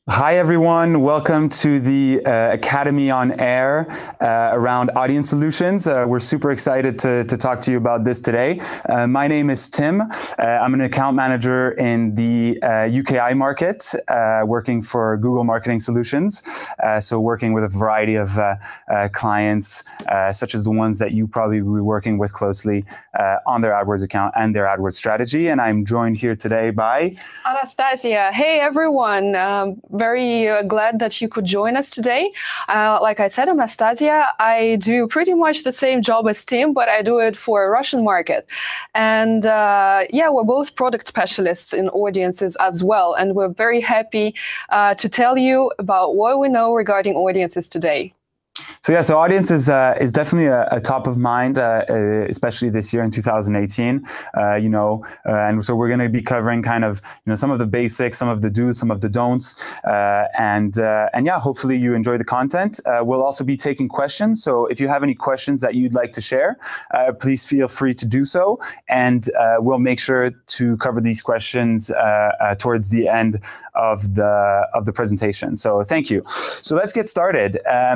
Hi, everyone. Welcome to the Academy on Air around audience solutions. We're super excited to talk to you about this today. My name is Tim. I'm an account manager in the UKI market, working for Google Marketing Solutions. So working with a variety of clients, such as the ones that you probably will be working with closely on their AdWords account and their AdWords strategy. And I'm joined here today by Anastasia. Hey, everyone. Very glad that you could join us today. Like I said, I'm Anastasia. I do pretty much the same job as Tim, but I do it for a Russian market. And yeah, we're both product specialists in audiences as well. And we're very happy to tell you about what we know regarding audiences today. So yeah, so audience is definitely a top of mind, especially this year in 2018. And so we're going to be covering kind of some of the basics, some of the do's, some of the don'ts, and yeah, hopefully you enjoy the content. We'll also be taking questions. So if you have any questions that you'd like to share, please feel free to do so, and we'll make sure to cover these questions towards the end of the presentation. So thank you. So let's get started.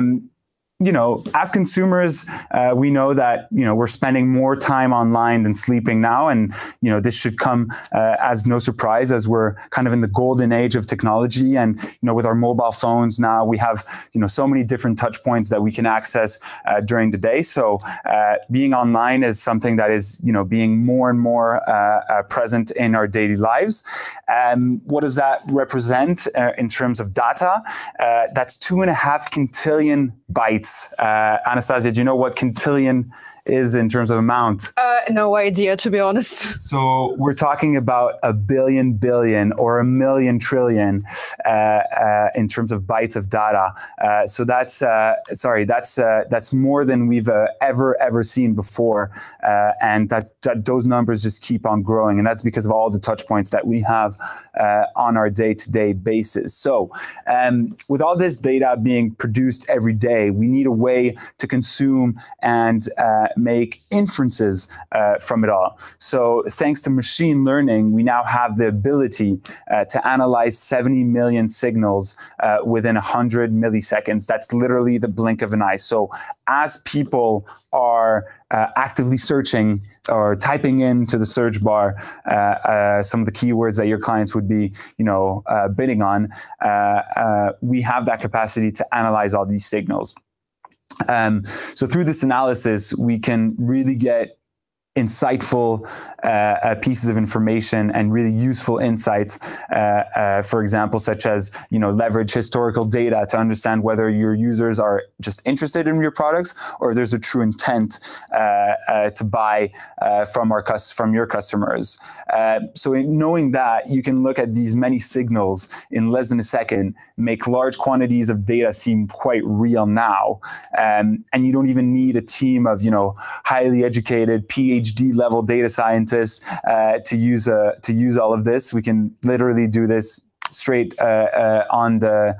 As consumers, we know that, we're spending more time online than sleeping now. And, this should come as no surprise, as we're kind of in the golden age of technology. And, with our mobile phones now, we have, so many different touch points that we can access during the day. So being online is something that is, being more and more present in our daily lives. What does that represent in terms of data? That's 2.5 quintillion bytes. Anastasia, do you know what quintillion is in terms of amount? No idea, to be honest. So we're talking about a billion or a million trillion in terms of bytes of data. So that's more than we've ever seen before, and that those numbers just keep on growing, and that's because of all the touch points that we have on our day-to-day basis. So with all this data being produced every day, we need a way to consume and make inferences from it all. So thanks to machine learning, we now have the ability to analyze 70 million signals within 100 milliseconds. That's literally the blink of an eye. So as people are actively searching or typing into the search bar some of the keywords that your clients would be, bidding on, we have that capacity to analyze all these signals. So through this analysis, we can really get insightful pieces of information and really useful insights, for example, such as, leverage historical data to understand whether your users are just interested in your products or if there's a true intent to buy from your customers. So in knowing that, you can look at these many signals in less than a second, make large quantities of data seem quite real now, and you don't even need a team of, highly educated PhD level data scientists to use all of this. We can literally do this straight on the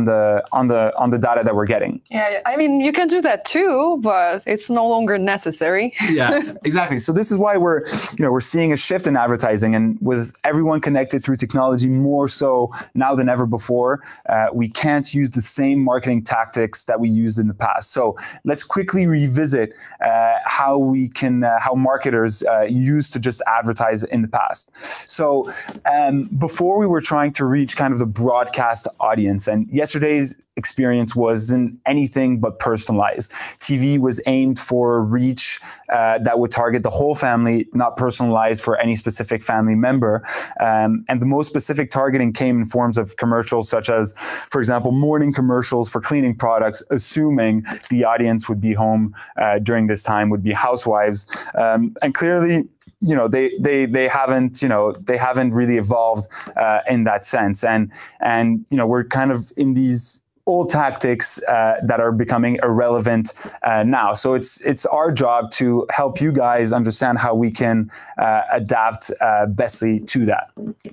data that we're getting. Yeah, I mean, you can do that too, but it's no longer necessary. Yeah, exactly. So this is why we're seeing a shift in advertising, and with everyone connected through technology more so now than ever before, we can't use the same marketing tactics that we used in the past. So let's quickly revisit how marketers used to just advertise in the past. So before, we were trying to reach kind of the broadcast audience, and yesterday's experience wasn't anything but personalized. TV was aimed for reach that would target the whole family, not personalized for any specific family member. And the most specific targeting came in forms of commercials, such as, for example, morning commercials for cleaning products, assuming the audience would be home during this time, would be housewives. And clearly, they haven't really evolved in that sense. And we're kind of in these old tactics that are becoming irrelevant now. So it's our job to help you guys understand how we can adapt bestly to that.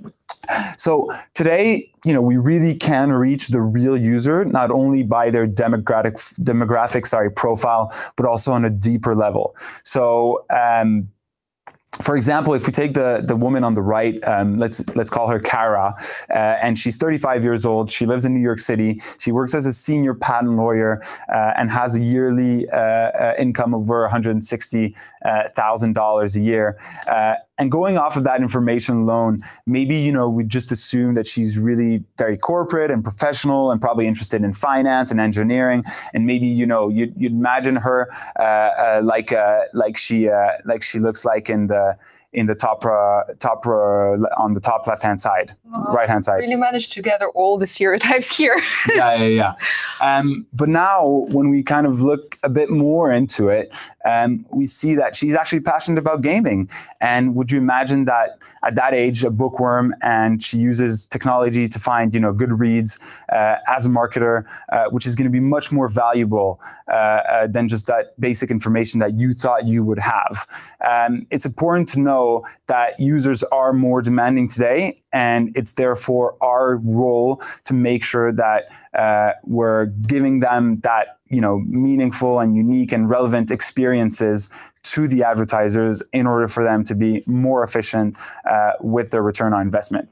So today, we really can reach the real user, not only by their demographic profile, but also on a deeper level. So for example, if we take the woman on the right, let's call her Kara, and she's 35 years old. She lives in New York City. She works as a senior patent lawyer and has a yearly income of over $160,000 a year. And going off of that information alone, maybe, we just assume that she's really very corporate and professional and probably interested in finance and engineering. And maybe, you'd imagine her like she looks like in the top on the top left-hand side, right-hand side. Really managed to gather all the stereotypes here. Yeah. But now when we kind of look a bit more into it, we see that she's actually passionate about gaming. And would you imagine that at that age, a bookworm, and she uses technology to find, good reads as a marketer, which is going to be much more valuable than just that basic information that you thought you would have. It's important to know that users are more demanding today, and it's therefore our role to make sure that we're giving them that meaningful and unique and relevant experiences to the advertisers in order for them to be more efficient with their return on investment.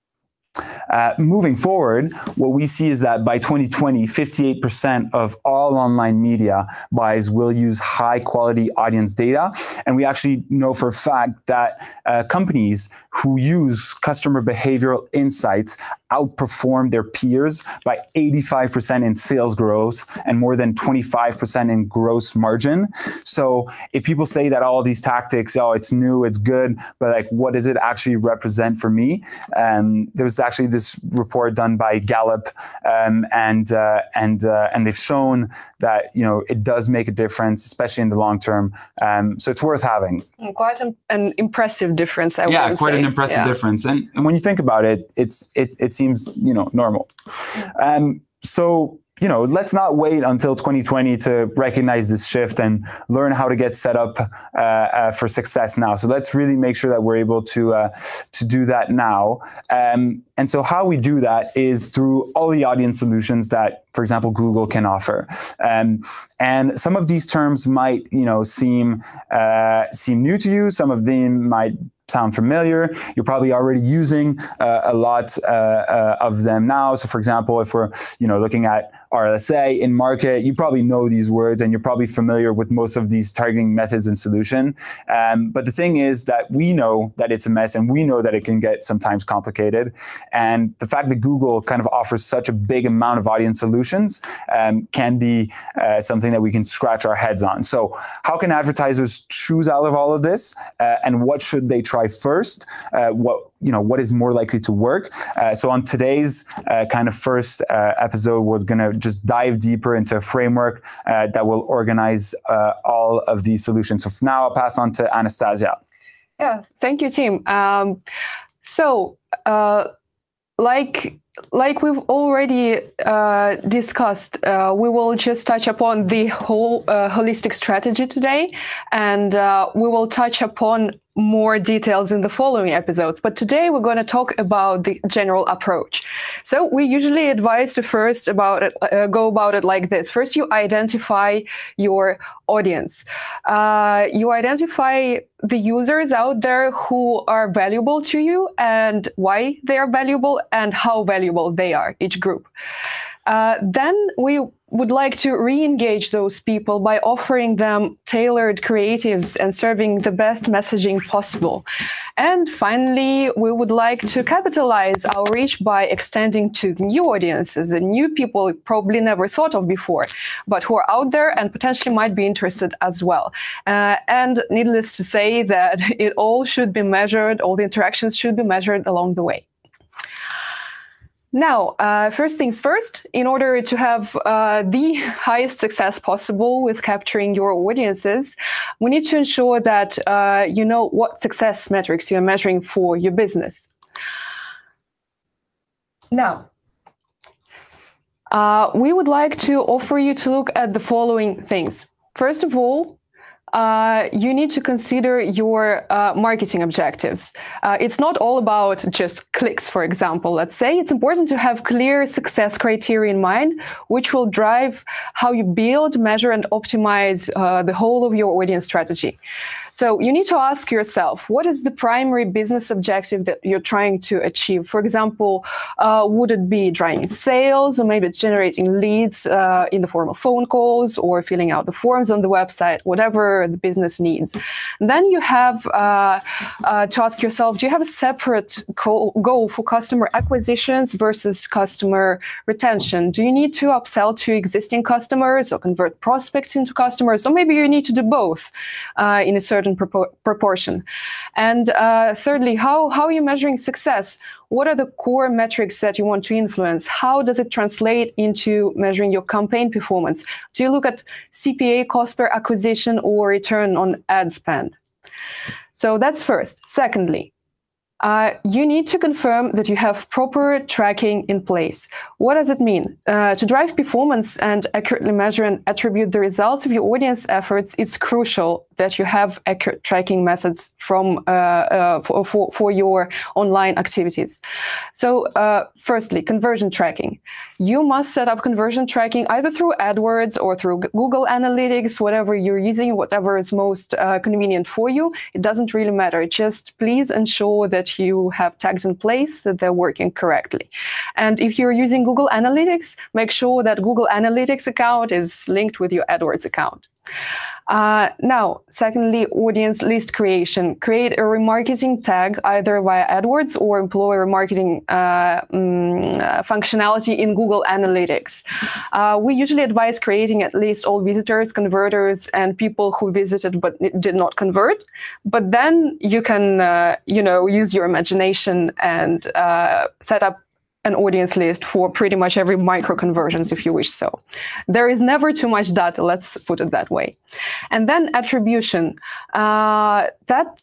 Moving forward, what we see is that by 2020, 58% of all online media buys will use high quality audience data. And we actually know for a fact that companies who use customer behavioral insights outperform their peers by 85% in sales growth and more than 25% in gross margin. So if people say that all these tactics, it's new, it's good, but like, what does it actually represent for me? There was actually this report done by Gallup, and they've shown that it does make a difference, especially in the long term. So it's worth having. Quite an impressive difference, I would say. Yeah, quite an impressive difference. And when you think about it, it seems normal. So let's not wait until 2020 to recognize this shift and learn how to get set up for success now. So let's really make sure that we're able to do that now. And so how we do that is through all the audience solutions that, for example, Google can offer. And some of these terms might, seem new to you. Some of them might sound familiar. You're probably already using a lot of them now. So for example, if we're looking at RLSA in market, you probably know these words and you're probably familiar with most of these targeting methods and solution. But the thing is that we know that it's a mess and we know that it can get sometimes complicated. And the fact that Google kind of offers such a big amount of audience solutions can be something that we can scratch our heads on. So how can advertisers choose out of all of this? And what should they try first? What is more likely to work? So on today's kind of first episode, we're going to just dive deeper into a framework that will organize all of these solutions. So for now, I'll pass on to Anastasia. Yeah, thank you, Tim. Like we've already discussed, we will just touch upon the whole holistic strategy today, and we will touch upon more details in the following episodes. But today we're going to talk about the general approach. So we usually advise to first go about it like this. First, you identify your audience. You identify the users out there who are valuable to you and why they are valuable and how valuable they are, each group. Then we would like to re-engage those people by offering them tailored creatives and serving the best messaging possible. And finally, we would like to capitalize our reach by extending to the new audiences and new people probably never thought of before, but who are out there and potentially might be interested as well. And needless to say that it all should be measured, all the interactions should be measured along the way. Now, first things first, in order to have the highest success possible with capturing your audiences, we need to ensure that you know what success metrics you're measuring for your business. Now, we would like to offer you to look at the following things. First of all, you need to consider your marketing objectives. It's not all about just clicks, for example. Let's say it's important to have clear success criteria in mind, which will drive how you build, measure, and optimize the whole of your audience strategy. So you need to ask yourself, what is the primary business objective that you're trying to achieve? For example, would it be driving sales, or maybe generating leads in the form of phone calls, or filling out the forms on the website, whatever the business needs. And then you have to ask yourself, do you have a separate goal for customer acquisitions versus customer retention? Do you need to upsell to existing customers or convert prospects into customers? Or maybe you need to do both in a certain proportion. And thirdly, how are you measuring success? What are the core metrics that you want to influence? How does it translate into measuring your campaign performance? Do you look at CPA, cost per acquisition, or return on ad spend? So that's first. Secondly, you need to confirm that you have proper tracking in place. What does it mean? To drive performance and accurately measure and attribute the results of your audience efforts, it's crucial that you have accurate tracking methods for your online activities. So firstly, conversion tracking. You must set up conversion tracking either through AdWords or through Google Analytics, whatever you're using, whatever is most convenient for you. It doesn't really matter. Just please ensure that you have tags in place, that they're working correctly. And if you're using Google Analytics, make sure that Google Analytics account is linked with your AdWords account. Now, secondly, audience list creation. Create a remarketing tag either via AdWords or employ remarketing functionality in Google Analytics. We usually advise creating at least all visitors, converters, and people who visited but did not convert. But then you can, use your imagination and set up an audience list for pretty much every micro conversions if you wish so. There is never too much data, let's put it that way. And then attribution. At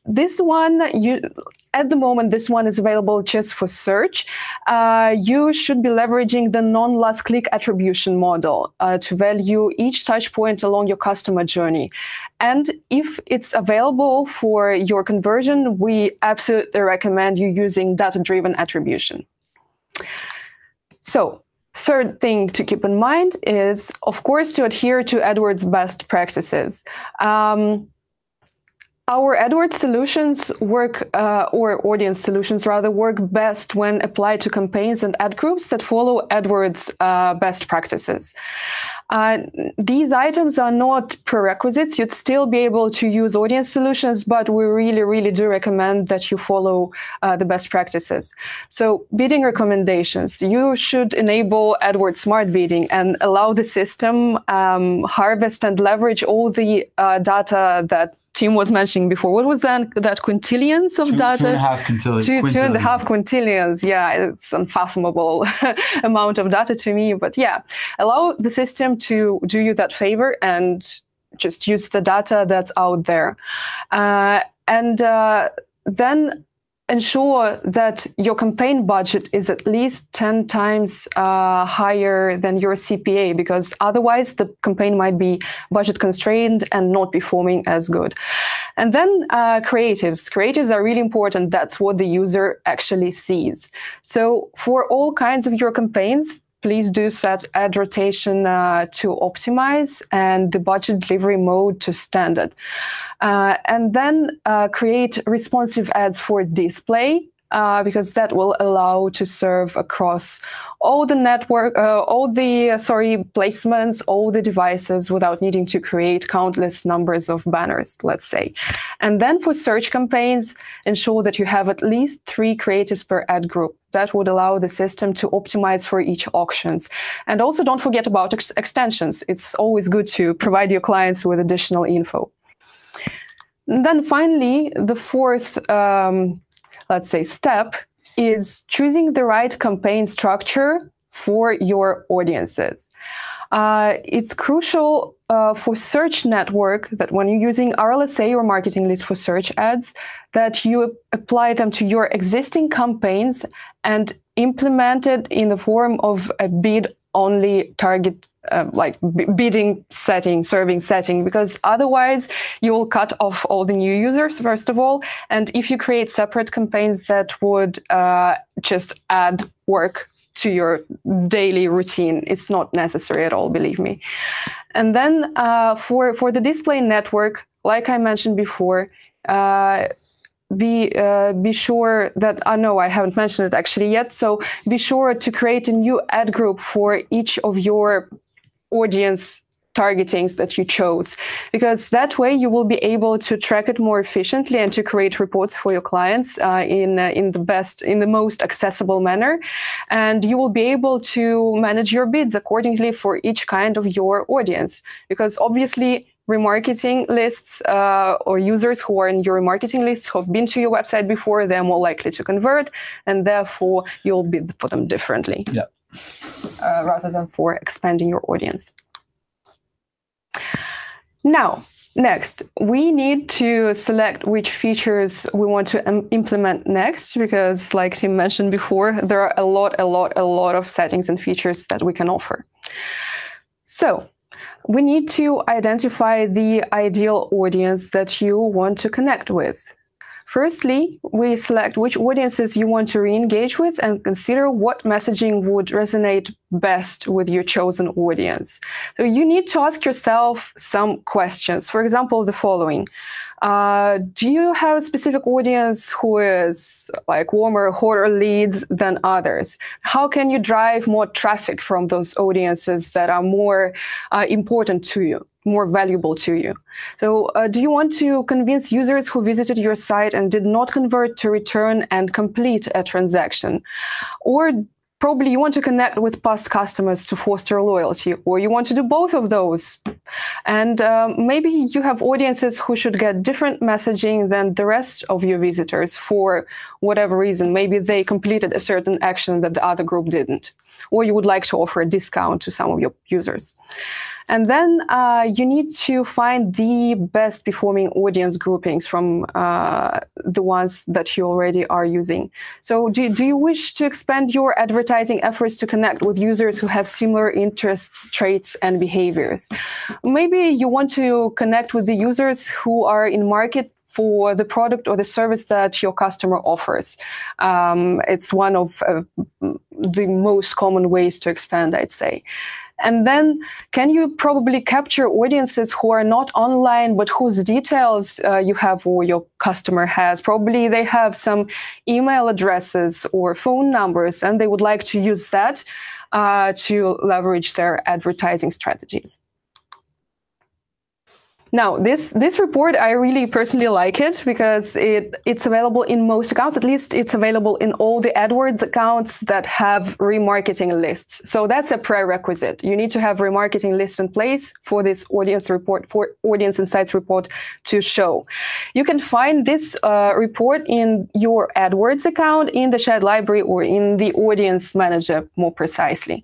the moment, this one is available just for search. You should be leveraging the non-last click attribution model to value each touch point along your customer journey. And if it's available for your conversion, we absolutely recommend you using data-driven attribution. So, third thing to keep in mind is, of course, to adhere to AdWords best practices. Our AdWords solutions work, or audience solutions rather, work best when applied to campaigns and ad groups that follow AdWords best practices. These items are not prerequisites. You'd still be able to use audience solutions, but we really, really do recommend that you follow the best practices. So bidding recommendations, you should enable AdWords Smart Bidding and allow the system harvest and leverage all the data that Tim was mentioning before. What was that quintillions of data? 2.5 quintillions. 2.5 quintillions. Yeah, it's unfathomable amount of data to me. But yeah, allow the system to do you that favor and just use the data that's out there. Then ensure that your campaign budget is at least 10 times higher than your CPA, because otherwise the campaign might be budget constrained and not performing as good. And then creatives. Creatives are really important. That's what the user actually sees. So for all kinds of your campaigns, please do set ad rotation to optimize and the budget delivery mode to standard. And then create responsive ads for display, because that will allow to serve across all the network, placements, all the devices without needing to create countless numbers of banners, let's say. And then for search campaigns, ensure that you have at least 3 creatives per ad group. That would allow the system to optimize for each auctions. And also don't forget about extensions. It's always good to provide your clients with additional info. And then finally, the fourth, let's say, step is choosing the right campaign structure for your audiences. It's crucial for search network that when you're using RLSA or marketing list for search ads, that you apply them to your existing campaigns and implement it in the form of a bid-only target, bidding setting, serving setting, because otherwise you will cut off all the new users, first of all. And if you create separate campaigns, that would just add work to your daily routine. It's not necessary at all, believe me. And then for the display network, like I mentioned before, be sure that, no, I haven't mentioned it actually yet. So be sure to create a new ad group for each of your audience targetings that you chose, because that way you will be able to track it more efficiently and to create reports for your clients in the most accessible manner. And you will be able to manage your bids accordingly for each kind of your audience, because obviously remarketing lists or users who are in your remarketing lists who have been to your website before, they're more likely to convert, and therefore you'll bid for them differently, rather than for expanding your audience. Now, next, we need to select which features we want to implement next, because like Tim mentioned before, there are a lot of settings and features that we can offer. So we need to identify the ideal audience that you want to connect with. Firstly, we select which audiences you want to re-engage with and consider what messaging would resonate best with your chosen audience. So you need to ask yourself some questions. For example, the following. Do you have a specific audience who is like warmer, hotter leads than others? How can you drive more traffic from those audiences that are more important to you, more valuable to you? So do you want to convince users who visited your site and did not convert to return and complete a transaction? Or probably you want to connect with past customers to foster loyalty, or you want to do both of those. And maybe you have audiences who should get different messaging than the rest of your visitors for whatever reason. Maybe they completed a certain action that the other group didn't, or you would like to offer a discount to some of your users. And then you need to find the best performing audience groupings from the ones that you already are using. So do you wish to expand your advertising efforts to connect with users who have similar interests, traits, and behaviors? Maybe you want to connect with the users who are in market for the product or the service that your customer offers. It's one of the most common ways to expand, I'd say. And then can you probably capture audiences who are not online, but whose details you have or your customer has? Probably they have some email addresses or phone numbers, and they would like to use that to leverage their advertising strategies. Now, this report, I really personally like it because it's available in most accounts. At least it's available in all the AdWords accounts that have remarketing lists. So that's a prerequisite. You need to have remarketing lists in place for this audience report, for Audience Insights report to show. You can find this report in your AdWords account, in the shared library, or in the Audience Manager more precisely.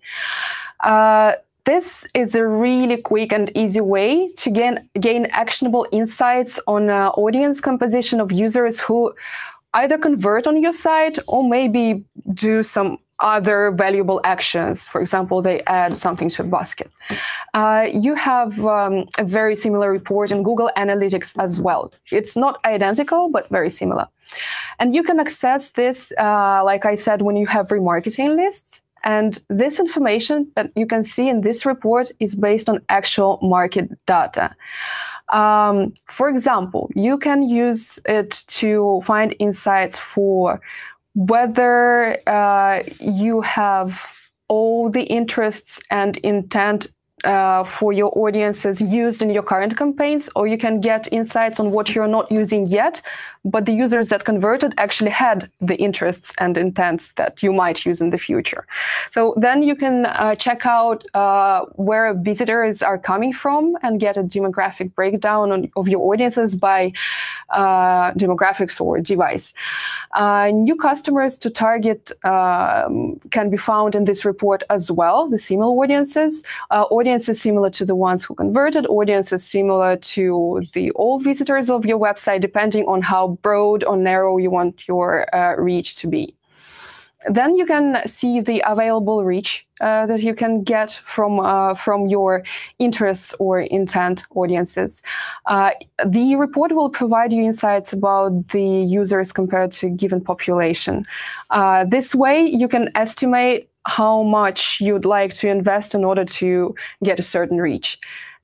This is a really quick and easy way to gain actionable insights on audience composition of users who either convert on your site or maybe do some other valuable actions. For example, they add something to a basket. You have a very similar report in Google Analytics as well. It's not identical, but very similar. And you can access this, like I said, when you have remarketing lists. And this information that you can see in this report is based on actual market data. For example, you can use it to find insights for whether you have all the interests and intent for your audiences used in your current campaigns, or you can get insights on what you're not using yet, but the users that converted actually had the interests and intents that you might use in the future. So then you can check out where visitors are coming from and get a demographic breakdown of your audiences by demographics or device. New customers to target can be found in this report as well, the similar audiences. Audiences similar to the ones who converted, audiences similar to the old visitors of your website, depending on how broad or narrow you want your reach to be. Then you can see the available reach that you can get from your interests or intent audiences. The report will provide you insights about the users compared to a given population. This way, you can estimate how much you'd like to invest in order to get a certain reach.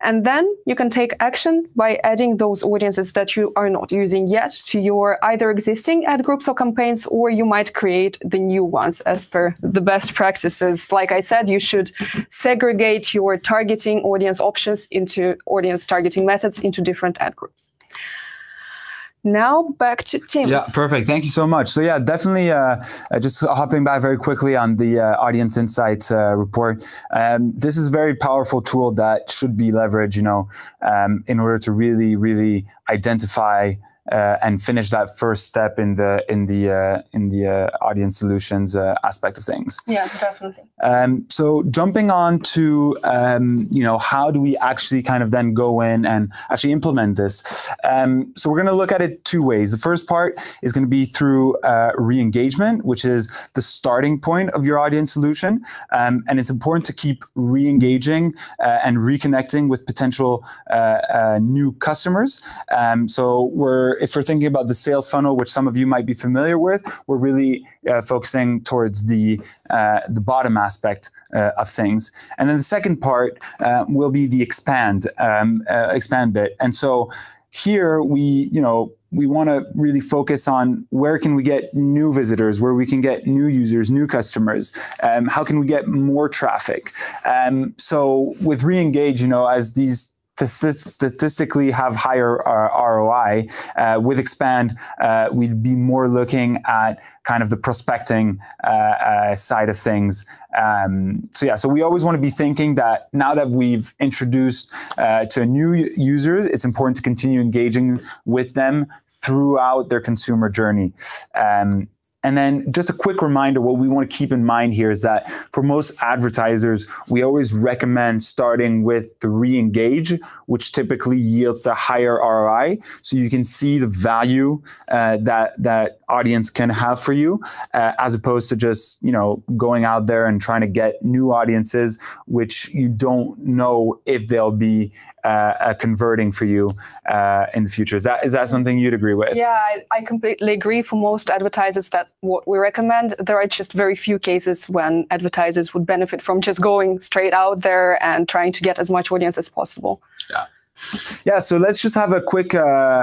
And then you can take action by adding those audiences that you are not using yet to your either existing ad groups or campaigns, or you might create the new ones as per the best practices. Like I said, you should segregate your targeting audience options into audience targeting methods into different ad groups. Now back to Tim. Yeah, perfect. Thank you so much. So yeah, definitely just hopping back very quickly on the Audience Insights report. This is a very powerful tool that should be leveraged, in order to really, really identify and finish that first step in the audience solutions aspect of things. Yeah, definitely. So jumping on to how do we actually kind of then go in and actually implement this? So we're going to look at it two ways. The first part is going to be through re-engagement, which is the starting point of your audience solution, and it's important to keep re-engaging and reconnecting with potential new customers. So if we're thinking about the sales funnel, which some of you might be familiar with, we're really focusing towards the bottom aspect of things. And then the second part will be the expand bit. And so here we want to really focus on where can we get new visitors, where we can get new users, new customers, how can we get more traffic. So with re-engage, as these statistically have higher ROI. With expand, we'd be more looking at kind of the prospecting side of things. So we always want to be thinking that now that we've introduced to new users, it's important to continue engaging with them throughout their consumer journey. And then just a quick reminder, what we want to keep in mind here is that for most advertisers, we always recommend starting with the re-engage, which typically yields a higher ROI. So you can see the value that audience can have for you, as opposed to just, going out there and trying to get new audiences, which you don't know if they'll be converting for you in the future. Is that something you'd agree with? Yeah, I completely agree. For most advertisers, that's what we recommend. There are just very few cases when advertisers would benefit from just going straight out there and trying to get as much audience as possible. Yeah. So let's just have a quick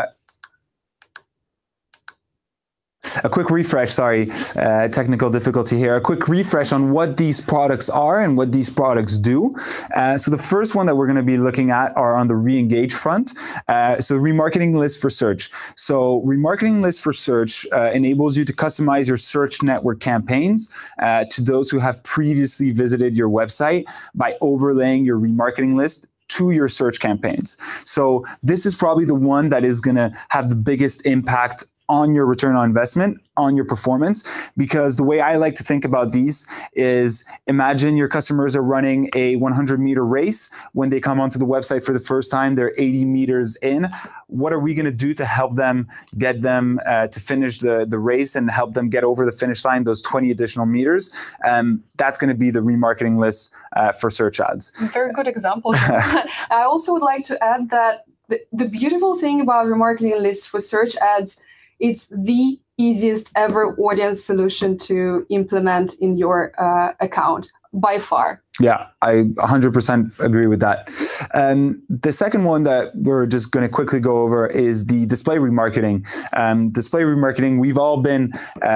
refresh, technical difficulty here. A quick refresh on what these products are and what these products do. So the first one that we're going to be looking at are on the re-engage front. So remarketing list for search. So remarketing list for search enables you to customize your search network campaigns to those who have previously visited your website by overlaying your remarketing list to your search campaigns. So this is probably the one that is going to have the biggest impact on your return on investment, on your performance, because the way I like to think about these is, imagine your customers are running a 100-meter race. When they come onto the website for the first time, they're 80 meters in. What are we going to do to help them get them to finish the race and help them get over the finish line, those 20 additional meters? That's going to be the remarketing list for search ads. Very good example. I also would like to add that the beautiful thing about remarketing lists for search ads, it's the easiest ever audience solution to implement in your account by far. Yeah, I 100% agree with that. The second one that we're just going to quickly go over is the display remarketing. Display remarketing, we've all been,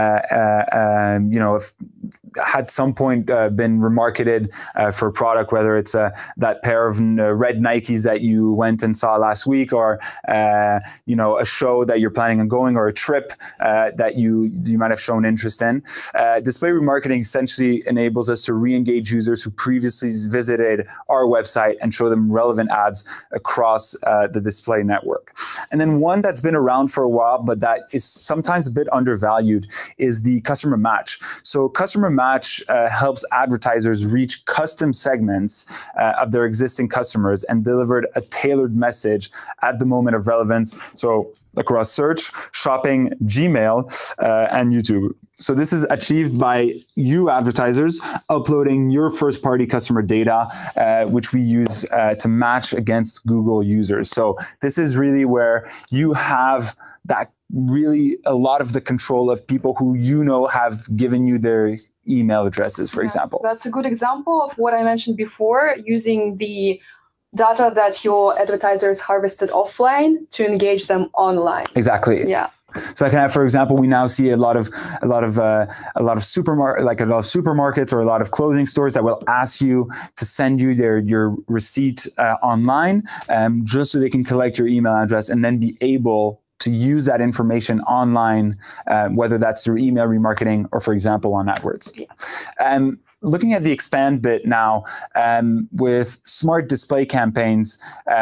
at some point been remarketed for a product, whether it's that pair of red Nikes that you went and saw last week, or a show that you're planning on going, or a trip that you might have shown interest in. Display remarketing essentially enables us to re-engage users who previously visited our website and show them relevant ads across the display network. And then one that's been around for a while, but that is sometimes a bit undervalued, is the customer match. So customer match helps advertisers reach custom segments of their existing customers and deliver a tailored message at the moment of relevance. So across search, shopping, Gmail, and YouTube. So this is achieved by you advertisers uploading your first-party customer data, which we use to match against Google users. So this is really where you have that really a lot of the control of people who have given you their email addresses, for example. That's a good example of what I mentioned before, using the data that your advertisers harvested offline to engage them online. Exactly. Yeah. So, for example, we now see a lot of supermarkets or a lot of clothing stores that will ask you to send you your receipt online, just so they can collect your email address and then be able to use that information online, whether that's through email remarketing or, for example, on AdWords. Yeah. Looking at the expand bit now, with smart display campaigns,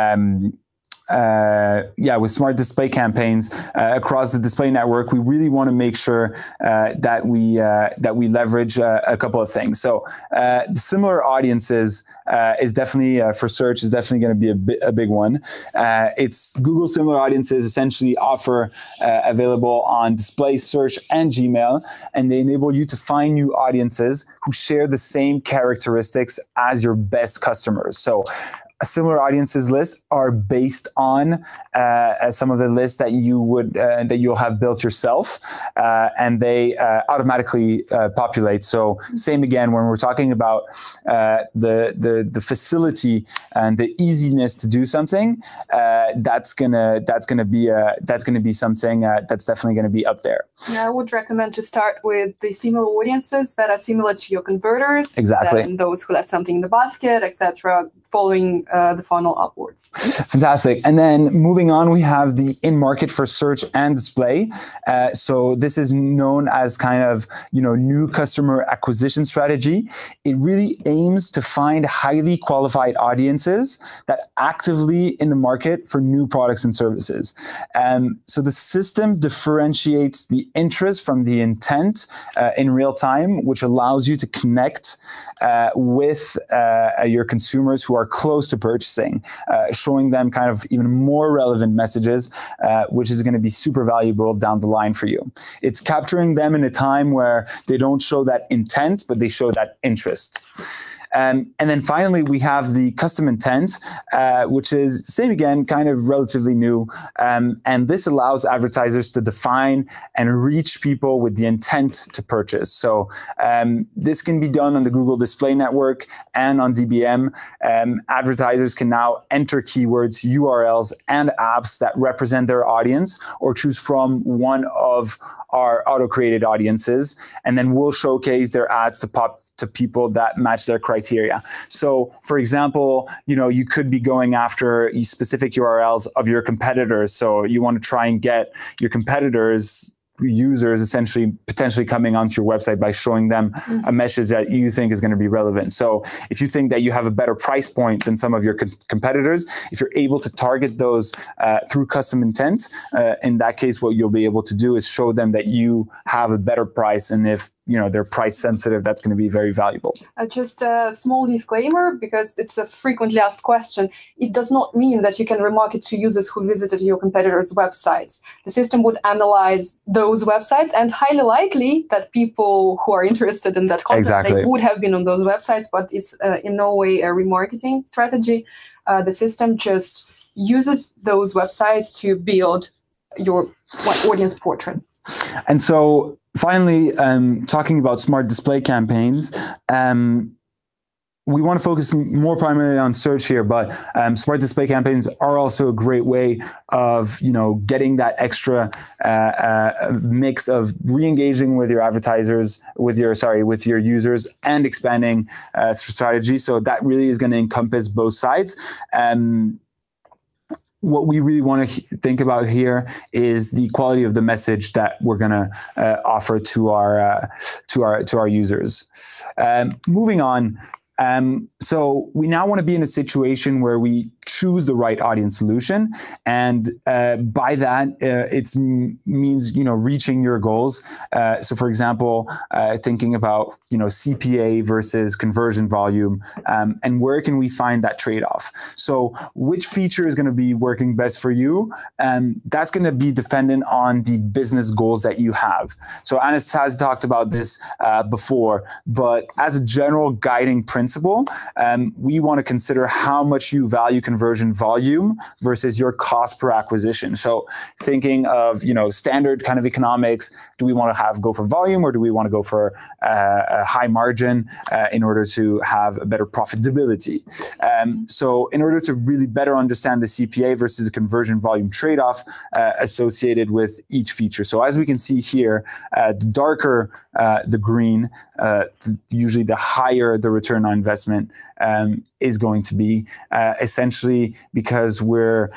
with smart display campaigns across the display network, we really want to make sure that we leverage a couple of things. So the similar audiences is definitely for search is definitely going to be a big one. It's Google similar audiences essentially offer available on display, search, and Gmail, and they enable you to find new audiences who share the same characteristics as your best customers. So a similar audiences list are based on some of the lists that you'll have built yourself, and they automatically populate. So same again when we're talking about the facility and the easiness to do something, that's gonna be something that's definitely gonna be up there. Yeah, I would recommend to start with the similar audiences that are similar to your converters. Exactly. Then those who left something in the basket, etc., following the funnel upwards. Fantastic. And then moving on, we have the in-market for search and display. So this is known as kind of, new customer acquisition strategy. It really aims to find highly qualified audiences that actively in the market for new products and services. So the system differentiates the interest from the intent in real time, which allows you to connect with your consumers who are close to purchasing, showing them kind of even more relevant messages, which is going to be super valuable down the line for you. It's capturing them in a time where they don't show that intent, but they show that interest. And then finally, we have the custom intent, which is same again, kind of relatively new. And this allows advertisers to define and reach people with the intent to purchase. So this can be done on the Google Display Network and on DBM. Advertisers can now enter keywords, URLs, and apps that represent their audience, or choose from one of our auto-created audiences, and then we'll showcase their ads to pop to people that match their criteria. So, for example, you could be going after specific URLs of your competitors. So you want to try and get your competitors' users essentially potentially coming onto your website by showing them a message that you think is going to be relevant. So if you think that you have a better price point than some of your competitors, if you're able to target those through custom intent, in that case, what you'll be able to do is show them that you have a better price. And if they're price sensitive, that's going to be very valuable. Just a small disclaimer, because it's a frequently asked question. It does not mean that you can remarket to users who visited your competitors' websites. The system would analyze those websites, and highly likely that people who are interested in that content, they would have been on those websites, but it's in no way a remarketing strategy. The system just uses those websites to build your audience portrait. And so finally, talking about smart display campaigns, we want to focus more primarily on search here, but smart display campaigns are also a great way of, getting that extra mix of re-engaging with your advertisers, with your users, and expanding strategy. So that really is going to encompass both sides. What we really want to think about here is the quality of the message that we're going to offer to our users. Moving on. So we now want to be in a situation where we choose the right audience solution, and by that it means reaching your goals. So for example, thinking about CPA versus conversion volume, and where can we find that trade-off? So which feature is going to be working best for you? That's going to be dependent on the business goals that you have. So Anastasia talked about this before, but as a general guiding principle, principle, we want to consider how much you value conversion volume versus your cost per acquisition. So thinking of, standard kind of economics, do we want to go for volume, or do we want to go for a high margin in order to have a better profitability? So in order to really better understand the CPA versus the conversion volume trade-off associated with each feature. So as we can see here, the darker the green, usually the higher the return on investment is going to be, essentially because we're,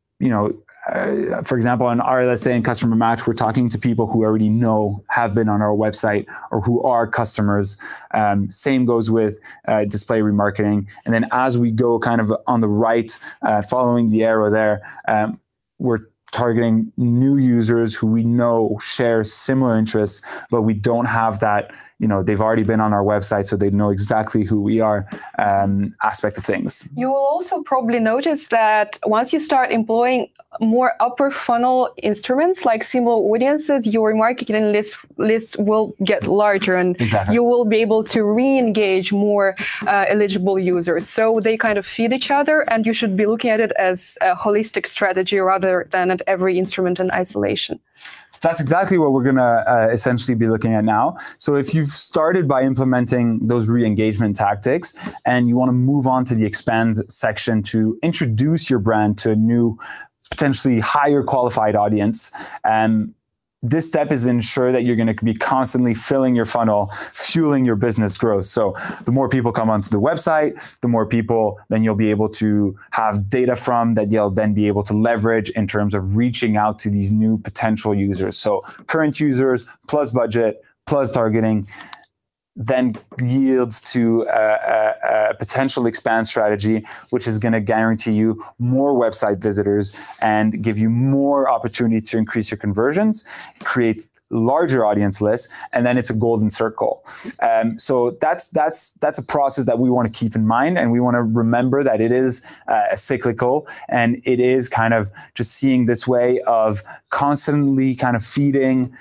for example, in our, let's say in Customer Match, we're talking to people who already have been on our website or who are customers. Same goes with display remarketing. And then as we go kind of on the right, following the arrow there, we're targeting new users who we know share similar interests, but we don't have that, they've already been on our website, so they know exactly who we are, aspect of things. You will also probably notice that once you start employing more upper funnel instruments like similar audiences, your marketing list will get larger, and you will be able to re-engage more eligible users. So they kind of feed each other, and you should be looking at it as a holistic strategy rather than at every instrument in isolation. So that's exactly what we're going to essentially be looking at now. So if you've started by implementing those re-engagement tactics and you want to move on to the expand section to introduce your brand to a new, potentially higher qualified audience, this step is ensure that you're going to be constantly filling your funnel, fueling your business growth. So the more people come onto the website, the more people then you'll be able to have data from that you'll then be able to leverage in terms of reaching out to these new potential users. So current users plus budget plus targeting then yields to a potential expand strategy, which is going to guarantee you more website visitors and give you more opportunity to increase your conversions, create larger audience lists, and then it's a golden circle. So that's a process that we want to keep in mind, and we want to remember that it is cyclical, and it is kind of just seeing this way of constantly kind of feeding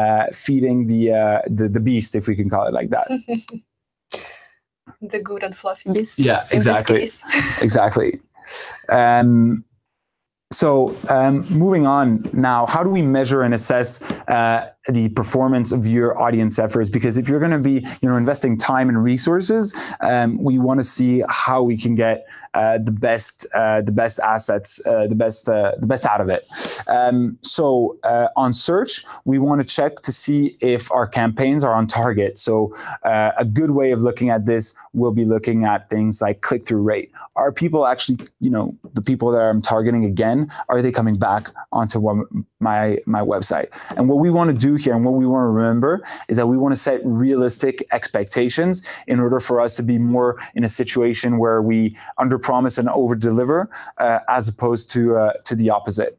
the beast, if we can call it like that. The good and fluffy beast. Yeah, exactly. Exactly. So moving on now, how do we measure and assess the performance of your audience efforts? Because if you're going to be, investing time and resources, we want to see how we can get the best assets, the best out of it. So on search, we want to check to see if our campaigns are on target. So a good way of looking at this will be looking at things like click-through rate. Are people actually, the people that I'm targeting again, are they coming back onto my website? And what we want to do here and what we want to remember is that we want to set realistic expectations in order for us to be more in a situation where we underpromise and overdeliver, as opposed to the opposite.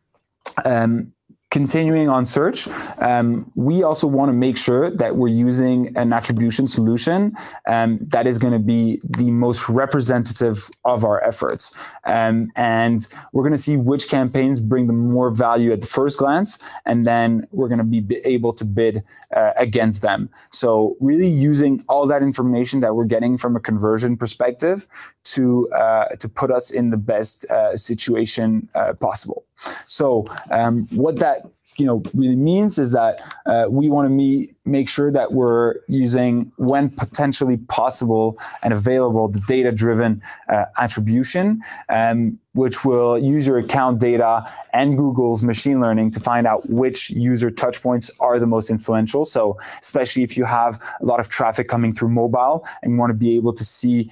Continuing on search, we also want to make sure that we're using an attribution solution that is going to be the most representative of our efforts. And we're going to see which campaigns bring the more value at the first glance, and then we're going to be able to bid against them. So really using all that information that we're getting from a conversion perspective to put us in the best situation possible. So what that really means is that we want to make sure that we're using, when potentially possible and available, the data-driven attribution, which will use your account data and Google's machine learning to find out which user touchpoints are the most influential. So especially if you have a lot of traffic coming through mobile and you want to be able to see,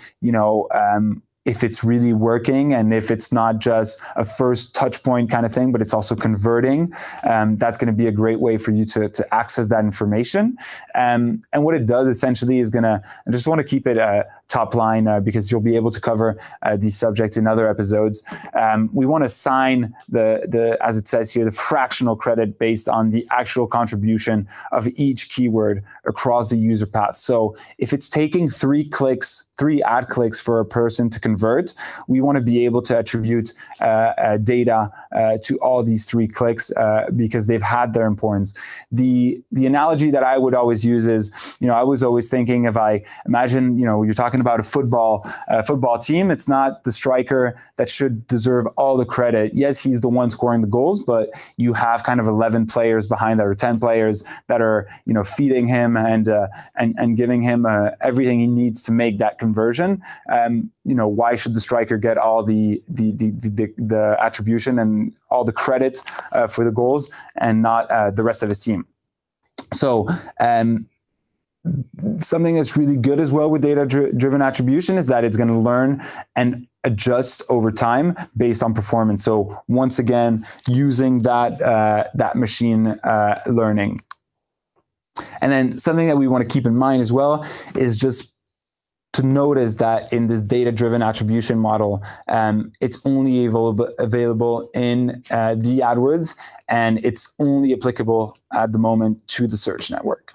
if it's really working and if it's not just a first touch point kind of thing, but it's also converting, that's going to be a great way for you to access that information. And what it does essentially is I just want to keep it top line because you'll be able to cover these subjects in other episodes. We want to assign as it says here, the fractional credit based on the actual contribution of each keyword across the user path. So if it's taking 3 clicks 3 ad clicks for a person to convert, we want to be able to attribute data to all these 3 clicks because they've had their importance. The analogy that I would always use is, I was always thinking, if I imagine, you're talking about a football team, it's not the striker that should deserve all the credit. Yes, he's the one scoring the goals, but you have kind of 11 players behind that, or 10 players that are, feeding him and giving him everything he needs to make that conversion. Why should the striker get all the attribution and all the credit for the goals and not the rest of his team? So something that's really good as well with data-driven attribution is that it's going to learn and adjust over time based on performance. So once again, using that machine learning. And then something that we want to keep in mind as well is just to notice that in this data-driven attribution model, it's only available in the AdWords, and it's only applicable at the moment to the search network.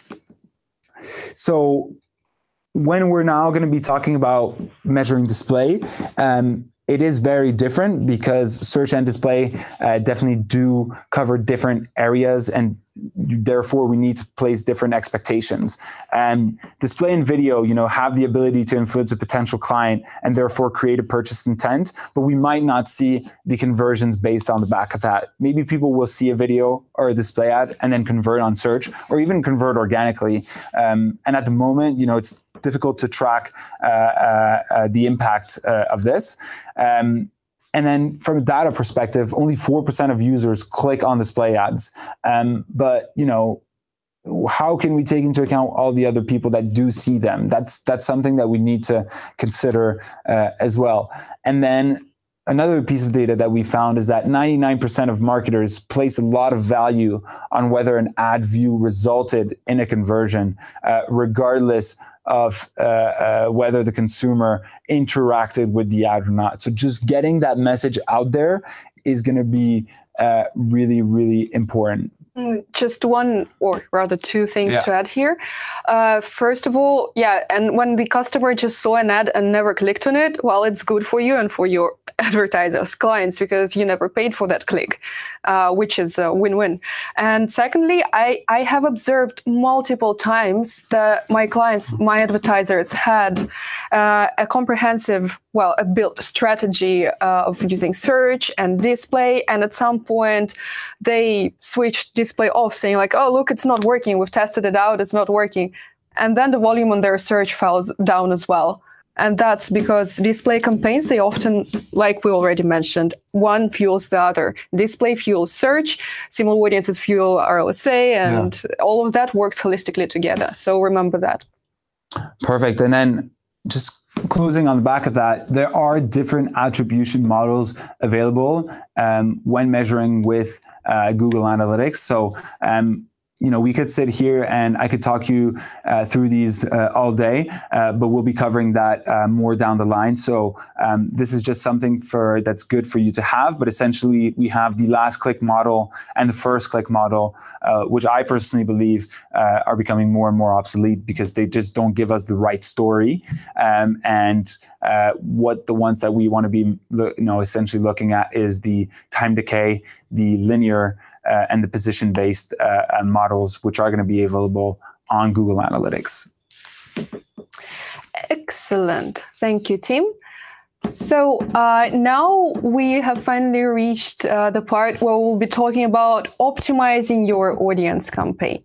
So when we're now going to be talking about measuring display, it is very different because search and display definitely do cover different areas, and therefore we need to place different expectations. Display and video, have the ability to influence a potential client and therefore create a purchase intent, but we might not see the conversions based on the back of that. Maybe people will see a video or a display ad and then convert on search, or even convert organically. And at the moment, it's difficult to track the impact of this. And then from a data perspective, only 4% of users click on display ads. But, how can we take into account all the other people that do see them? That's something that we need to consider as well. And then another piece of data that we found is that 99% of marketers place a lot of value on whether an ad view resulted in a conversion, regardless of whether the consumer interacted with the ad or not. So just getting that message out there is going to be really, really important. Just one, or rather 2 things to add here. First of all, and when the customer just saw an ad and never clicked on it, well, it's good for you and for your advertisers, clients, because you never paid for that click, which is a win-win. And secondly, I have observed multiple times that my clients, my advertisers had a comprehensive, a built strategy of using search and display. And at some point, they switched display off, saying like, oh, look, it's not working. We've tested it out. It's not working. And then the volume on their search falls down as well. And that's because display campaigns, they often, like we already mentioned, one fuels the other. Display fuels search, similar audiences fuel RLSA, and all of that works holistically together. So remember that. Perfect. And then just closing on the back of that, there are different attribution models available when measuring with Google Analytics. So, we could sit here and I could talk you through these all day, but we'll be covering that more down the line. So this is just something that's good for you to have. But essentially, we have the last click model and the first click model, which I personally believe are becoming more and more obsolete because they just don't give us the right story. And what the ones that we want to be, essentially looking at is the time decay, the linear, and the position-based models, which are going to be available on Google Analytics. Excellent. Thank you, Tim. So now we have finally reached the part where we'll be talking about optimizing your audience campaign.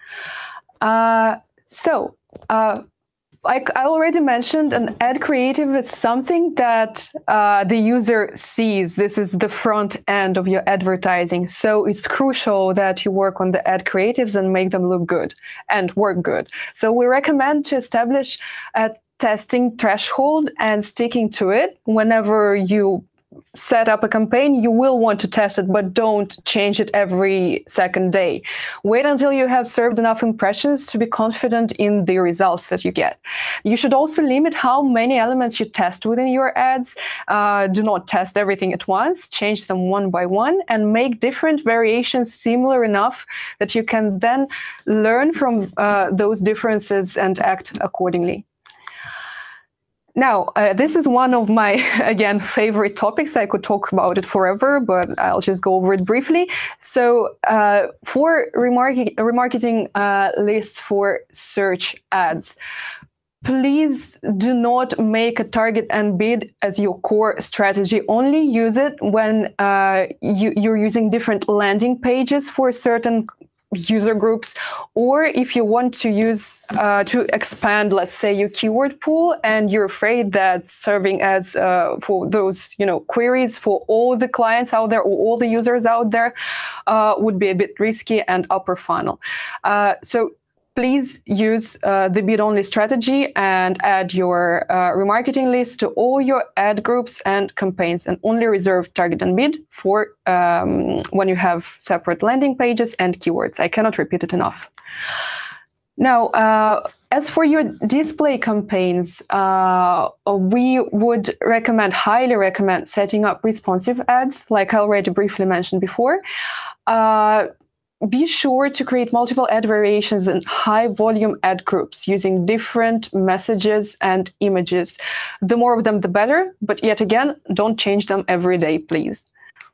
Like I already mentioned, an ad creative is something that the user sees. This is the front end of your advertising. So it's crucial that you work on the ad creatives and make them look good and work good. So we recommend to establish a testing threshold and sticking to it. Whenever you set up a campaign, you will want to test it, but don't change it every second day. Wait until you have served enough impressions to be confident in the results that you get. You should also limit how many elements you test within your ads. Do not test everything at once. Change them one by one and make different variations similar enough that you can then learn from those differences and act accordingly. Now, this is one of my, again, favorite topics. I could talk about it forever, but I'll just go over it briefly. So for remarketing lists for search ads, please do not make a target and bid as your core strategy. Only use it when you're using different landing pages for certain user groups, or if you want to use to expand, let's say, your keyword pool, and you're afraid that serving as for those queries for all the clients out there or all the users out there would be a bit risky and upper funnel. So please use the bid-only strategy and add your remarketing list to all your ad groups and campaigns, and only reserve target and bid for when you have separate landing pages and keywords. I cannot repeat it enough. Now, as for your display campaigns, we would highly recommend setting up responsive ads, like I already briefly mentioned before. Be sure to create multiple ad variations and high-volume ad groups using different messages and images. The more of them, the better. But yet again, don't change them every day, please.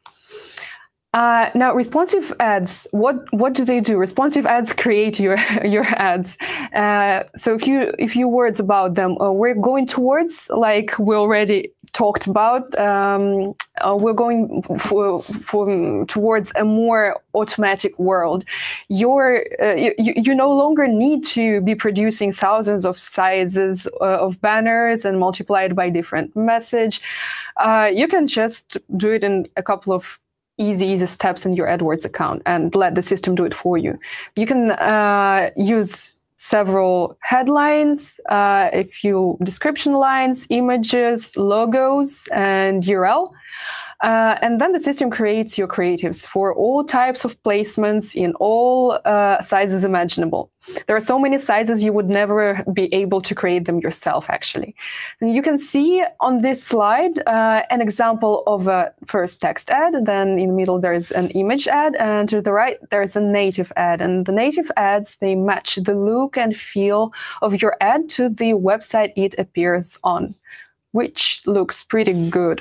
Now, responsive ads, what do they do? Responsive ads create your ads. So a few words about them. We're going towards, like we already talked about, we're going towards a more automatic world. You no longer need to be producing thousands of sizes of banners and multiply it by different message. You can just do it in a couple of easy steps in your AdWords account and let the system do it for you. You can use several headlines, a few description lines, images, logos, and URL. And then the system creates your creatives for all types of placements in all sizes imaginable. There are so many sizes you would never be able to create them yourself, actually. And you can see on this slide an example of a first text ad, then in the middle there's an image ad, and to the right there's a native ad. And the native ads, they match the look and feel of your ad to the website it appears on, which looks pretty good.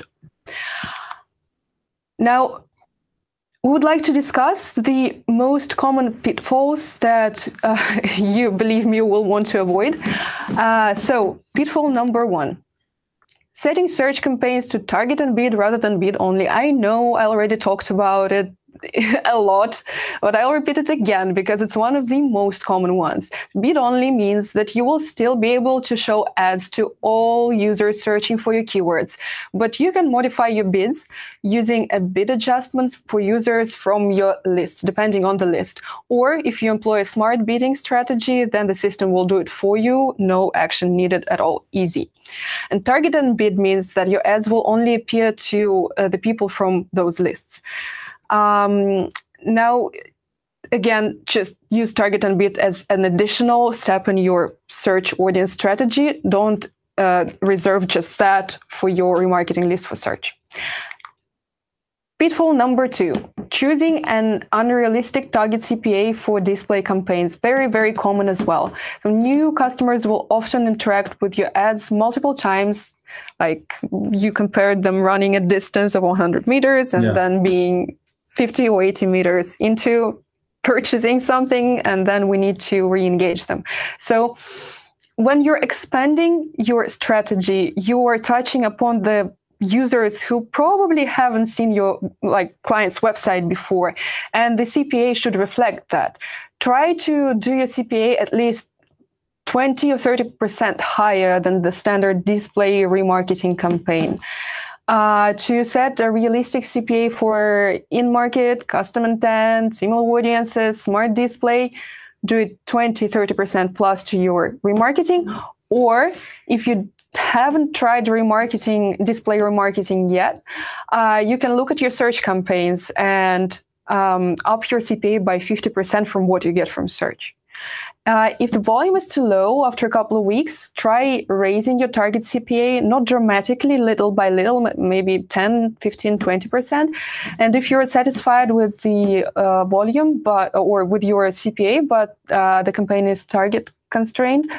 Now, we would like to discuss the most common pitfalls that you, believe me, will want to avoid. So, pitfall number 1. Setting search campaigns to target and bid rather than bid only. I know I already talked about it a lot, but I'll repeat it again because it's one of the most common ones. Bid only means that you will still be able to show ads to all users searching for your keywords, but you can modify your bids using a bid adjustment for users from your lists, depending on the list. Or if you employ a smart bidding strategy, then the system will do it for you. No action needed at all. Easy. And target and bid means that your ads will only appear to the people from those lists. Now, again, just use target and bid as an additional step in your search audience strategy. Don't reserve just that for your remarketing list for search. Pitfall number 2, choosing an unrealistic target CPA for display campaigns. Very, very common as well. So new customers will often interact with your ads multiple times, like you compared them running a distance of 100 meters and then being 50 or 80 meters into purchasing something, and then we need to re-engage them. So when you're expanding your strategy, you are touching upon the users who probably haven't seen your client's website before, and the CPA should reflect that. Try to do your CPA at least 20 or 30% higher than the standard display remarketing campaign. To set a realistic CPA for in-market, custom intent, similar audiences, smart display, do it 20-30% plus to your remarketing. Or if you haven't tried remarketing, display remarketing yet, you can look at your search campaigns and up your CPA by 50% from what you get from search. If the volume is too low after a couple of weeks, try raising your target CPA, not dramatically, little by little, maybe 10, 15, 20%. And if you're satisfied with the volume, or with your CPA, but the campaign is budget constrained,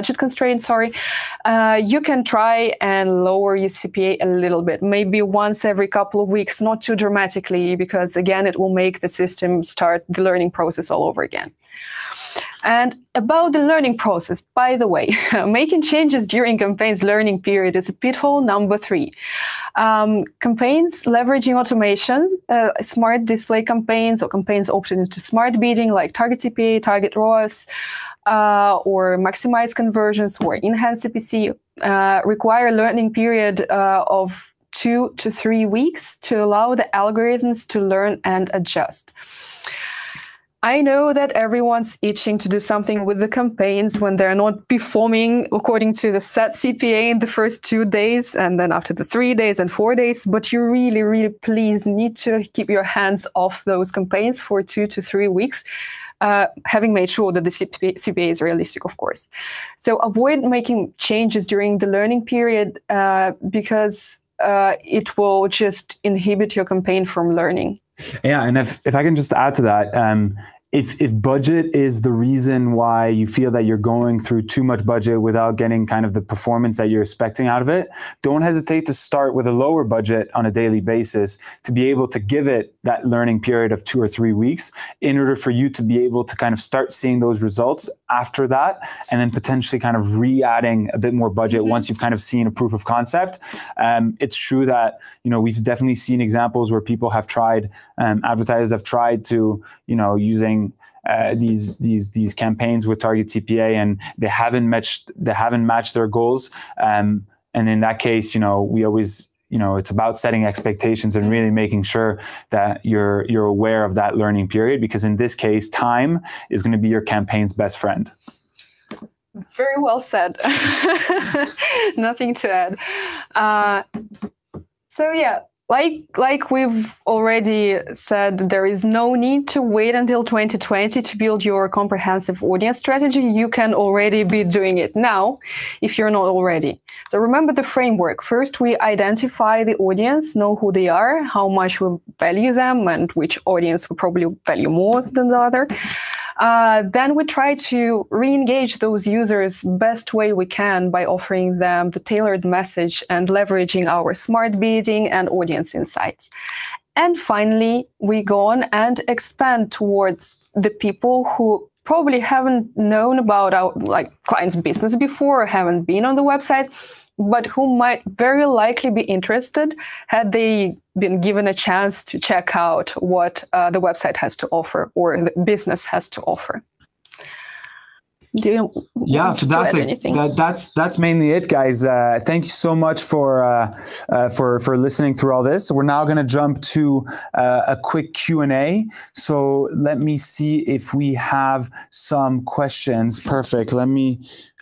you can try and lower your CPA a little bit, maybe once every couple of weeks, not too dramatically, because again, it will make the system start the learning process all over again. And about the learning process, by the way, making changes during campaigns learning period is a pitfall number 3. Campaigns leveraging automation, smart display campaigns or campaigns opted into smart bidding like target CPA, target ROAS, or maximize conversions or enhance CPC, require a learning period of 2 to 3 weeks to allow the algorithms to learn and adjust. I know that everyone's itching to do something with the campaigns when they're not performing according to the set CPA in the first 2 days, and then after the 3 days and 4 days, but you really, really please need to keep your hands off those campaigns for 2 to 3 weeks, having made sure that the CPA is realistic, of course. So avoid making changes during the learning period because it will just inhibit your campaign from learning. Yeah, and if I can just add to that, if budget is the reason why you feel that you're going through too much budget without getting kind of the performance that you're expecting out of it, don't hesitate to start with a lower budget on a daily basis to be able to give it that learning period of 2 or 3 weeks in order for you to be able to kind of start seeing those results after that, and then potentially kind of re-adding a bit more budget once you've kind of seen a proof of concept. It's true that, we've definitely seen examples where people have tried, advertisers have tried to, using these campaigns with target CPA, and they haven't matched their goals. And in that case, we always, it's about setting expectations and really making sure that you're aware of that learning period, because in this case, time is going to be your campaign's best friend. Very well said. Nothing to add. So yeah. Like we've already said, there is no need to wait until 2020 to build your comprehensive audience strategy. You can already be doing it now if you're not already. So remember the framework. First, we identify the audience, know who they are, how much we value them, and which audience we probably value more than the other. Then we try to re-engage those users best way we can by offering them the tailored message and leveraging our smart bidding and audience insights. And finally, we go on and expand towards the people who probably haven't known about our client's business before or haven't been on the website, but who might very likely be interested had they been given a chance to check out what the website has to offer or the business has to offer. Do you want to add anything? That's mainly it, guys. Thank you so much for listening through all this. We're now going to jump to a quick Q&A. So let me see if we have some questions. Perfect. Let me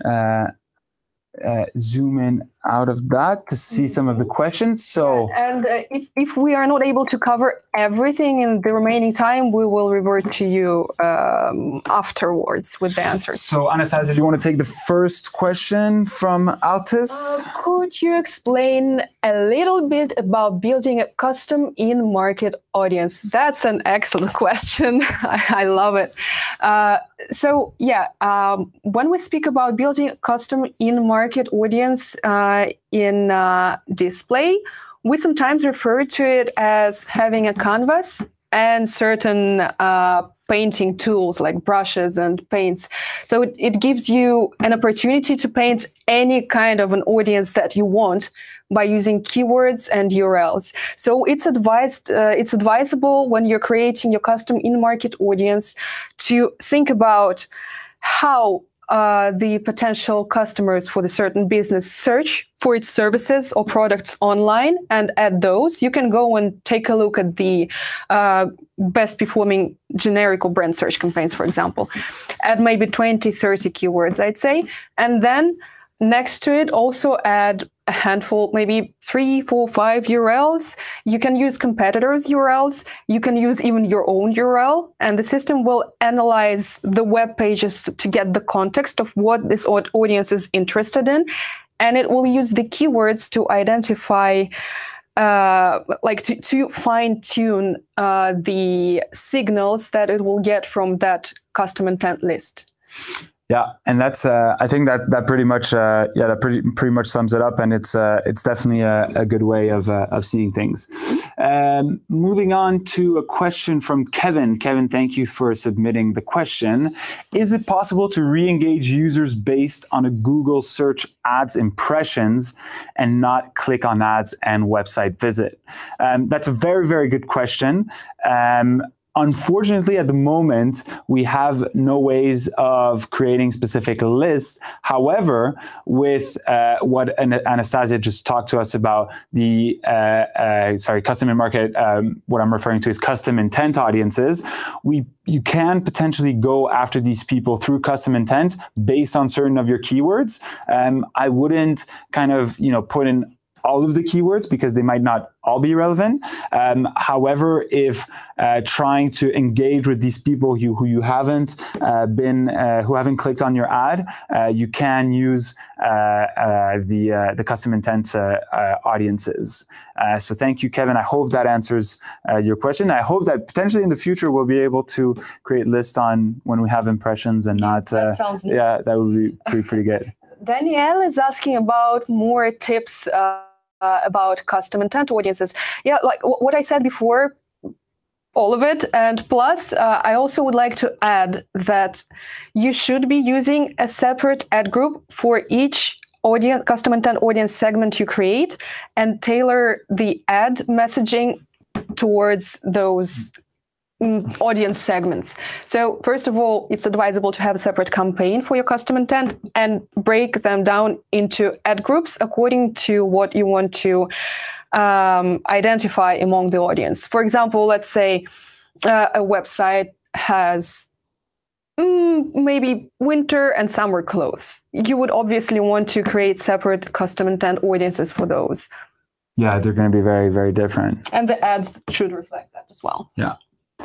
zoom in out of that to see some of the questions. So, and if we are not able to cover everything in the remaining time, we will revert to you afterwards with the answers. So, Anastasia, do you want to take the first question from Altis? Could you explain a little bit about building a custom in-market audience? That's an excellent question. I love it. So, yeah, when we speak about building a custom in-market audience, in display, we sometimes refer to it as having a canvas and certain painting tools like brushes and paints. So it gives you an opportunity to paint any kind of an audience that you want by using keywords and URLs. So it's advisable when you're creating your custom in-market audience to think about how the potential customers for the certain business search for its services or products online, and at those you can go and take a look at the best performing generic or brand search campaigns, for example, add maybe 20, 30 keywords, I'd say, and then next to it also add a handful, maybe 3, 4, 5 URLs. You can use competitors' URLs. You can use even your own URL, and the system will analyze the web pages to get the context of what this audience is interested in, and it will use the keywords to identify, to fine-tune the signals that it will get from that custom intent list. Yeah, and that's I think that pretty much pretty much sums it up, and it's definitely a good way of seeing things. Moving on to a question from Kevin. Kevin, thank you for submitting the question. Is it possible to re-engage users based on a Google search ads impressions and not click on ads and website visit? That's a very, very good question. Unfortunately, at the moment, we have no ways of creating specific lists. However, with what Anastasia just talked to us about, the custom in market, what I'm referring to is custom intent audiences, you can potentially go after these people through custom intent based on certain of your keywords. I wouldn't kind of put in all of the keywords because they might not all be relevant. However, if trying to engage with these people who you haven't who haven't clicked on your ad, you can use the custom intent audiences. So thank you, Kevin. I hope that answers your question. I hope that potentially in the future we'll be able to create lists on when we have impressions and not. That sounds neat. Yeah, that would be pretty good. Danielle is asking about more tips about custom intent audiences. Yeah, like what I said before, all of it. And plus, I also would like to add that you should be using a separate ad group for each audience, custom intent audience segment you create, and tailor the ad messaging towards those audience segments. So first of all, it's advisable to have a separate campaign for your custom intent and break them down into ad groups according to what you want to identify among the audience. For example, let's say a website has maybe winter and summer clothes. You would obviously want to create separate custom intent audiences for those. Yeah, they're going to be very, very different. And the ads should reflect that as well. Yeah.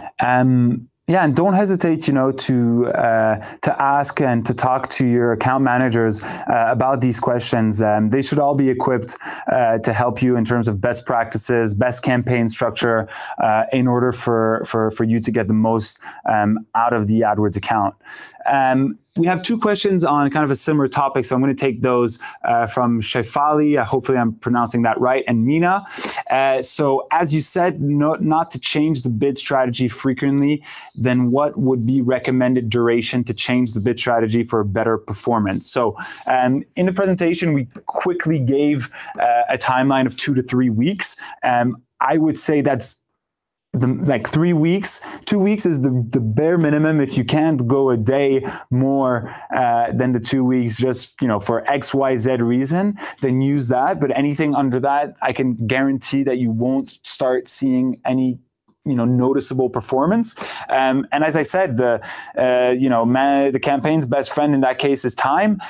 Yeah, and don't hesitate, to ask and to talk to your account managers about these questions. They should all be equipped to help you in terms of best practices, best campaign structure, in order for you to get the most out of the AdWords account. We have two questions on kind of a similar topic, so I'm going to take those from Shefali. Hopefully I'm pronouncing that right, and Mina. So as you said, not to change the bid strategy frequently, then what would be recommended duration to change the bid strategy for a better performance? So in the presentation, we quickly gave a timeline of 2 to 3 weeks. I would say that's like 3 weeks. 2 weeks is the bare minimum. If you can't go a day more than the 2 weeks, just for XYZ reason, then use that. But anything under that, I can guarantee that you won't start seeing any noticeable performance. And as I said, the campaign's best friend in that case is time.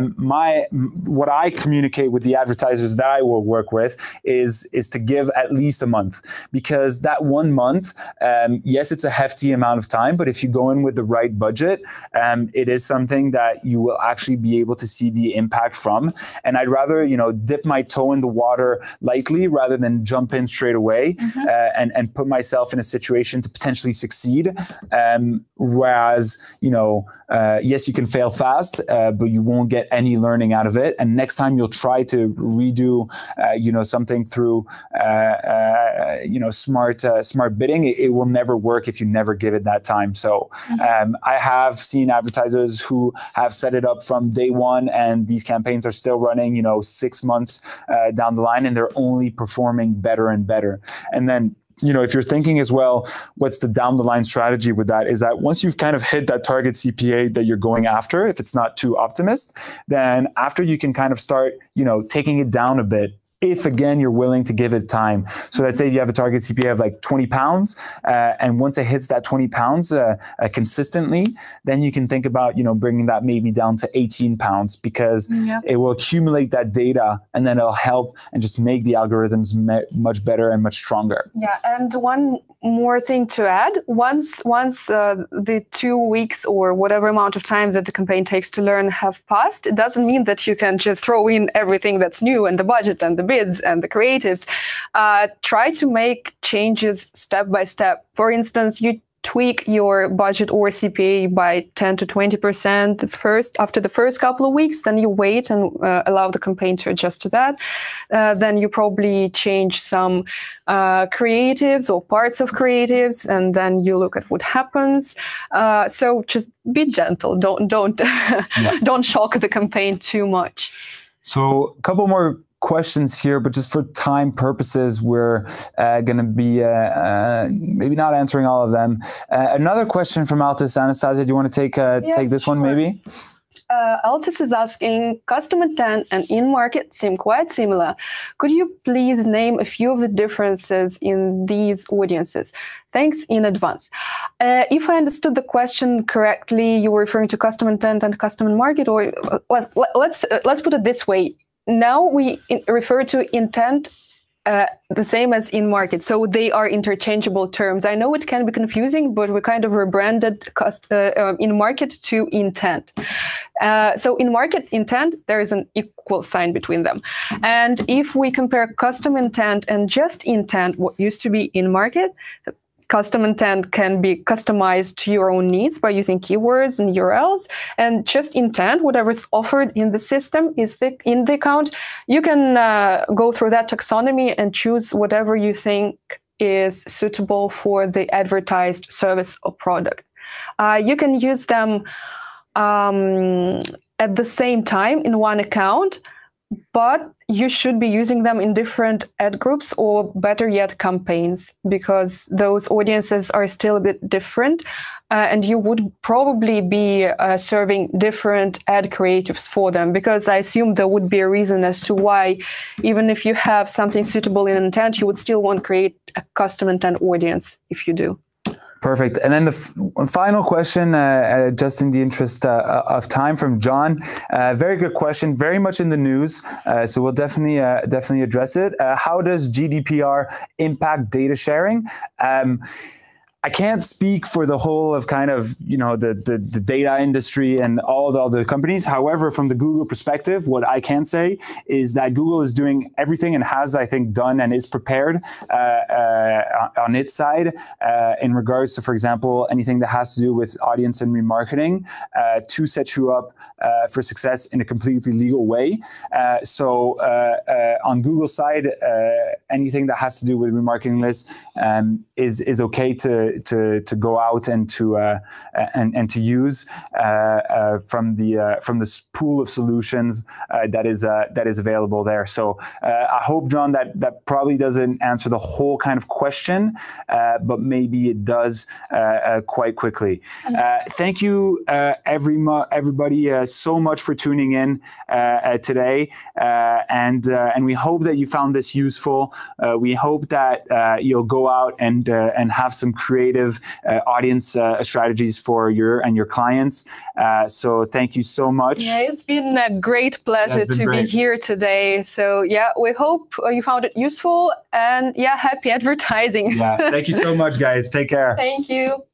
What I communicate with the advertisers that I will work with is to give at least a month, because that 1 month, yes, it's a hefty amount of time, but if you go in with the right budget, it is something that you will actually be able to see the impact from. And I'd rather, dip my toe in the water lightly rather than jump in straight away and put myself in a situation to potentially succeed. Whereas, yes, you can fail fast, but you won't get any learning out of it. And next time you'll try to redo, something through, smart bidding, it will never work if you never give it that time. So I have seen advertisers who have set it up from day one, and these campaigns are still running, 6 months down the line, and they're only performing better and better. And then, if you're thinking as well, what's the down the line strategy with that, is that once you've kind of hit that target CPA that you're going after, if it's not too optimist, then after you can kind of start, taking it down a bit if again you're willing to give it time. So let's say you have a target CPA of like 20 pounds, and once it hits that 20 pounds consistently, then you can think about bringing that maybe down to 18 pounds, because it will accumulate that data, and then it'll help and just make the algorithms much better and much stronger. Yeah, and one more thing to add: once the 2 weeks or whatever amount of time that the campaign takes to learn have passed, it doesn't mean that you can just throw in everything that's new and the budget and the bids and the creatives. Try to make changes step by step. For instance, you tweak your budget or CPA by 10 to 20% after the first couple of weeks, then you wait and allow the campaign to adjust to that. Then you probably change some creatives or parts of creatives, and then you look at what happens. So just be gentle. Don't don't shock the campaign too much. So a couple more questions here, but just for time purposes, we're going to be maybe not answering all of them. Another question from Altis. Anastasia, do you want to take this one maybe? Altis is asking, custom intent and in-market seem quite similar. Could you please name a few of the differences in these audiences? Thanks in advance. If I understood the question correctly, you were referring to custom intent and custom in-market, or let's put it this way. Now we refer to intent the same as in market, so they are interchangeable terms. I know it can be confusing, but we kind of rebranded in market to intent. So in market intent, there is an equal sign between them. And if we compare custom intent and just intent, what used to be in market, custom intent can be customized to your own needs by using keywords and URLs, and just intent, whatever is offered in the system is in the account. You can go through that taxonomy and choose whatever you think is suitable for the advertised service or product. You can use them at the same time in one account, but you should be using them in different ad groups, or better yet, campaigns, because those audiences are still a bit different, and you would probably be serving different ad creatives for them, because I assume there would be a reason as to why, even if you have something suitable in intent, you would still want to create a custom intent audience if you do. Perfect. And then the final question, just in the interest of time, from John. Very good question, very much in the news. So we'll definitely address it. How does GDPR impact data sharing? I can't speak for the whole of kind of, the data industry and all the companies. However, from the Google perspective, what I can say is that Google is doing everything and has, I think, done and is prepared on its side in regards to, for example, anything that has to do with audience and remarketing to set you up for success in a completely legal way. So on Google's side, anything that has to do with remarketing lists is okay to go out and to use from the pool of solutions that is available there. So I hope, John, that probably doesn't answer the whole kind of question, but maybe it does quite quickly. Thank you, everybody, so much for tuning in today, and we hope that you found this useful. We hope that you'll go out and have some creative audience strategies for your clients. So thank you so much. Yeah, it's been a great pleasure to be here today. So yeah, we hope you found it useful, and yeah, happy advertising. Yeah, thank you so much, guys. Take care. Thank you.